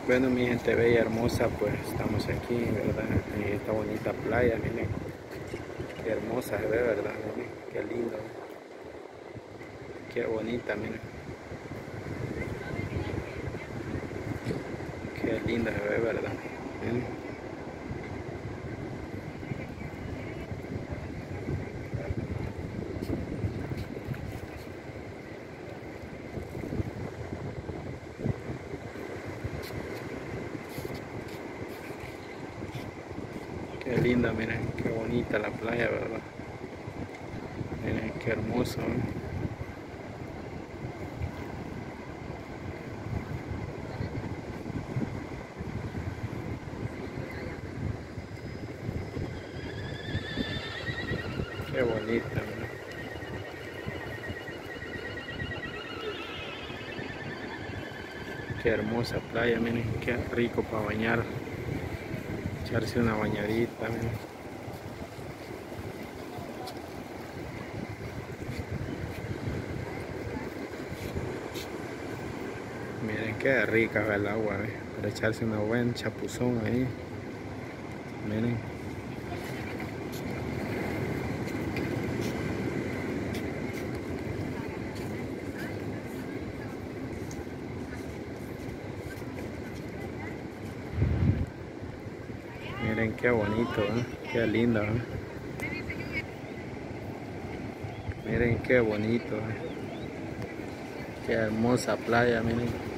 Bueno, mi gente bella, hermosa, pues estamos aquí, ¿verdad? En esta bonita playa, miren, qué hermosa se ve, ¿verdad? Miren, qué lindo, qué bonita, miren, qué linda se ve, ¿verdad? Miren, qué linda, miren, qué bonita la playa, ¿verdad? Miren, qué hermoso, ¿no? Qué bonita, miren, qué hermosa playa, miren, qué rico para bañar, echarse una bañadita, miren. Miren qué rica es el agua, para echarse una buen chapuzón ahí. Miren, miren qué bonito, qué lindo, miren qué bonito, qué hermosa playa, miren.